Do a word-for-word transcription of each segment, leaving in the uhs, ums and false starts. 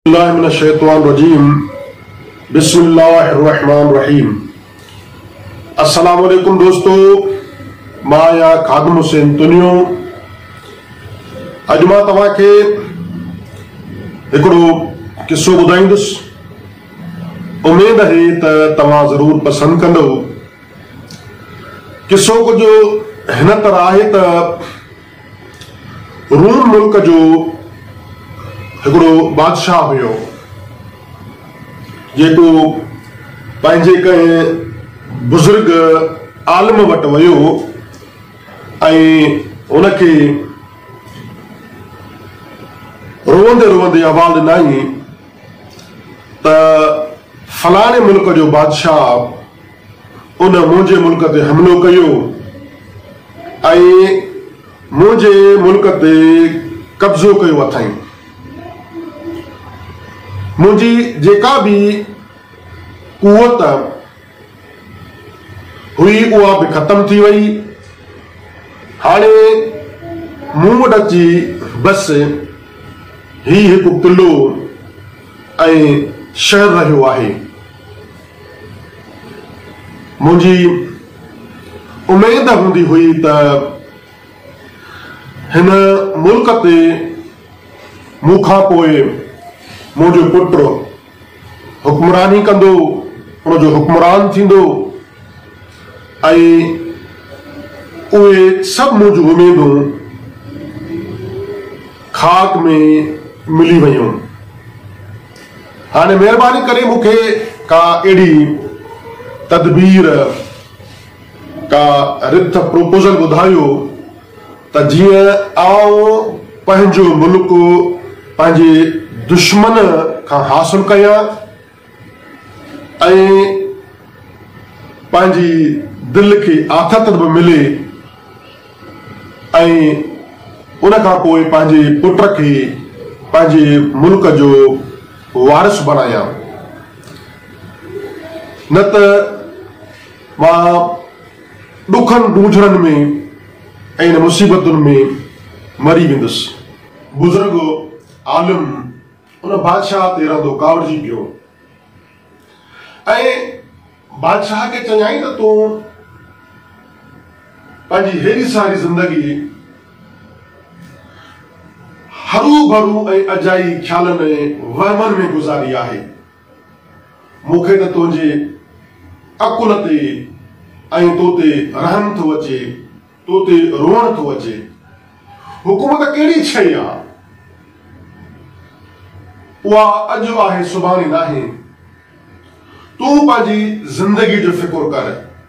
बिस्मिल्लाहिर्रहमानिर्रहीम बिस्मिल्लाहिर्रहमानिर्रहीम। अस्सलामु अलैकुम दोस्तों, मां खादिम हुसैन तुनियो। अॼु मां तव्हांखे हिकिड़ो किस्सो ॿुधाईंदुसि। उमेद आहे त तव्हां ज़रूर पसंदि कंदो। किस्सो कुझु हिन तरह आहे त रूम मुल्क जो हिकिड़ो बादशाह हुयो, जेको पंहिंजे कंहिं बुज़ुर्ग आलिम वटि वियो ऐं उनखे रोअंदे रोअंदे आवाज़ ॾिनाई त फलाणे मुल्क जो बादशाह उन मुंहिंजे मुल्क ते हमिलो कयो ऐं मुंहिंजे मुल्क ते कब्ज़ो कयो अथई। मुंहिंजी जेका बि कुवत हुई उहा बि ख़तम थी वई। हाणे मूं वटि अची बसि ही हिकु किलो ऐं शहर रहियो आहे। मुंहिंजी उमेद हूंदी हुई त हिन मुल्क ते मूंखां पोइ मुंहिंजो पुटु हुक्मरानी कंदो, उनजो हुक्मरान थींदो ऐं उहे सभु मुंहिंजूं उमेदूं खाक में मिली वयूं। हाणे महिरबानी करे मूंखे का अहिड़ी तदबीर, का रिथ प्रोपोज़ल ॿुधायो त जीअं आउं पंहिंजो मुल्क पंहिंजे दुश्मन खां हासिल कयां ऐं पंहिंजी दिलि खे आथत बि मिले ऐं उनखां पोइ पंहिंजे पुट खे पंहिंजे मुल्क जो वारिस बणायां। न त मां ॾुखनि ॾूंझड़नि में ऐं इन मुसीबतुनि में मरी वेंदुसि। बुज़ुर्ग आलिम उन बादशाह ते रहंदो कावड़जी पियो ऐं बादशाह खे चयाई त तूं पंहिंजी हेड़ी सारी ज़िंदगी हरू भरू ऐं अजाई ख्यालनि ऐं वहमनि में गुज़ारी आहे। मूंखे त तुंहिंजे अकुल ते ऐं तो ते रहम थो अचे, तो ते रोअण थो अचे। हुकूमत कहिड़ी शइ आहे? उहा अॼु आहे सुभाणे नाहे। तूं पंहिंजी ज़िंदगी जो फ़िकुर कर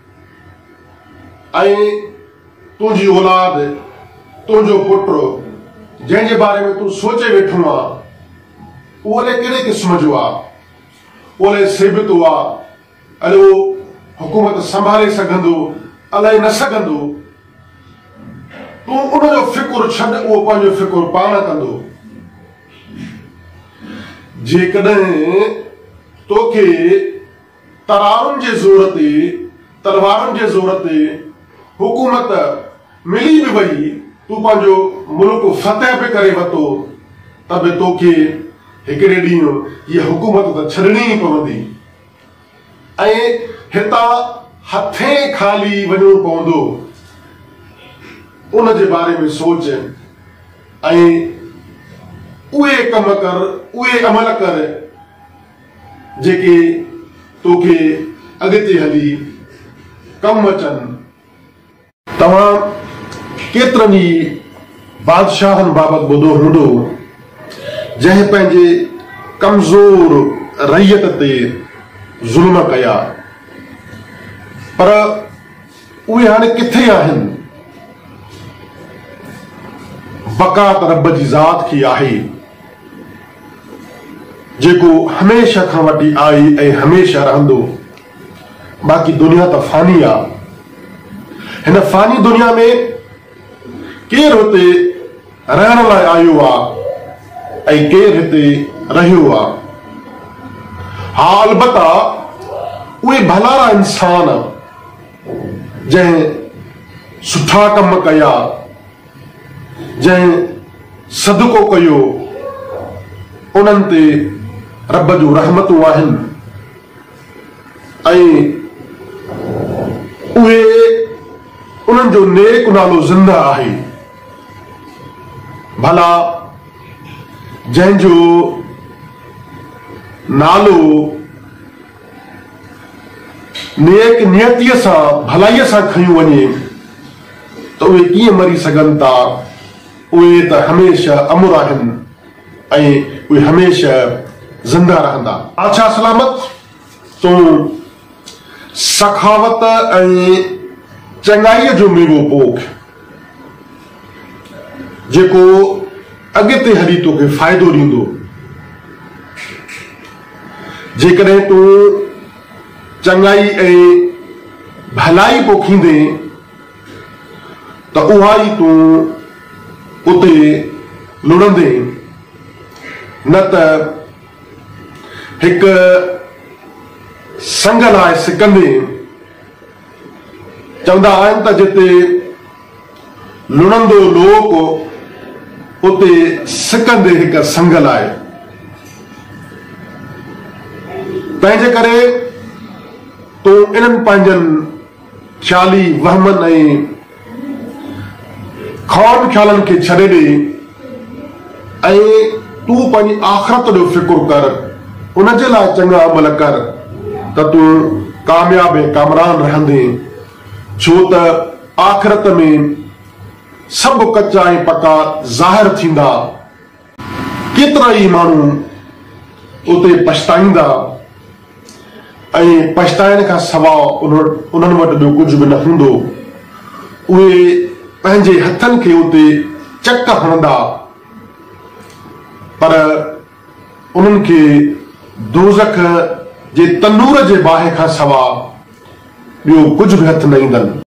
ऐं तुंहिंजी औलाद, तुंहिंजो पुटु जंहिंजे बारे में तूं सोचे वेठो आहे उहो कहिड़े क़िस्म जो आहे, उहो सेबितो आहे, अड़े उहो हुकूमत संभाले सघंदो अलाए न सघंदो। तूं उनजो फ़िकुर छॾ, उहो पंहिंजो फ़िकुर पाण कंदो। जेकॾहिं तोखे तरारुनि जे ज़ोर ते, तलवारुनि जे ज़ोर ते हुकूमत मिली बि वई, तूं पंहिंजो मुल्क फतह बि करे वरितो, त बि तोखे हिकिड़े ॾींहुं हीअ हुकूमत त छॾणी ई पवंदी ऐं हितां हथे खाली वञणो पवंदो। उन जे बारे में सोच ऐं उहे कम कर, उहे अमल कर जेके तोखे अॻिते हली कम अचनि। तव्हां केतिरनि ई बादशाहनि बाबति ॿुधो हूंदो जंहिं पंहिंजे कमज़ोर रैयत ते ज़ुल्म कया, पर उहे हाणे किथे आहिनि? बका त रब जी ज़ात की आहे, जेको हमेशह खां वठी आई ऐं हमेशह रहंदो। बाक़ी दुनिया त फानी आहे। हिन फानी दुनिया में केरु हुते रहण लाइ आयो आहे ऐं केरु हिते रहियो आहे। हा, अलबत्ता उहे भलारा इंसान जंहिं सुठा कम कया, जंहिं सदको कयो, उन्हनि ते रब जूं रहमतूं आहिनि ऐं उहे उन्हनि जो नेक नालो ज़िंदा आहे। भला जंहिंजो नालो नेक नियतीअ सां भलाईअ सां खयूं वञे त उहे कीअं मरी सघनि था। उहे त हमेशह अमुर आहिनि ऐं उहे हमेशह ज़िंदा रहंदा। आछा सलामत तूं सखावत ऐं चङाईअ जो मेवो पोख जेको अॻिते हली तोखे फ़ाइदो ॾींदो। जेकॾहिं तूं चङाई ऐं भलाई पोखींदे त उहा ई तूं उते लुड़ंदे, न त हिकु संग लाइ सिकंदे। चवंदा आहिनि त जिते लुणंदो लोक उते सिकंदे हिकु संग लाइ। तंहिंजे करे तूं इन्हनि पंहिंजनि ख़्याली वहमनि ऐं ख़्वाब ख़्यालनि खे छॾे ॾे ऐं तूं पंहिंजी आख़िरत जो फ़िक्र कर, उन जे लाइ चङा अमल कर त तूं कामयाब ऐं कामरान रहंदे। छो त आख़िरत में सभु कचा ऐं पका ज़ाहिर थींदा। केतिरा ई माण्हू उते पछताईंदा ऐं पछताइण खां सवाइ उन्हनि वटि ॿियो कुझु बि न हूंदो। उहे पंहिंजे हथनि खे उते चक हणंदा, पर उन्हनि खे दोज़ख जे तंदूर जे बाहि खां सवाइ ॿियो कुझु बि हथ न ईंदनि।